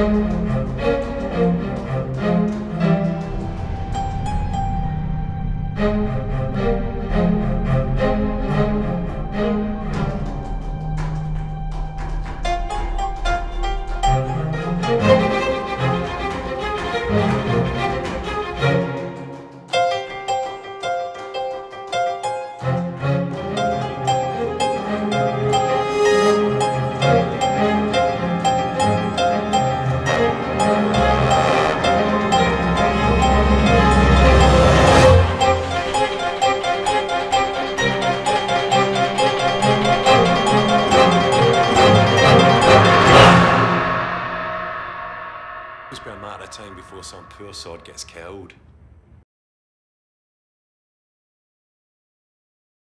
Must be a matter of time before some poor sod gets killed.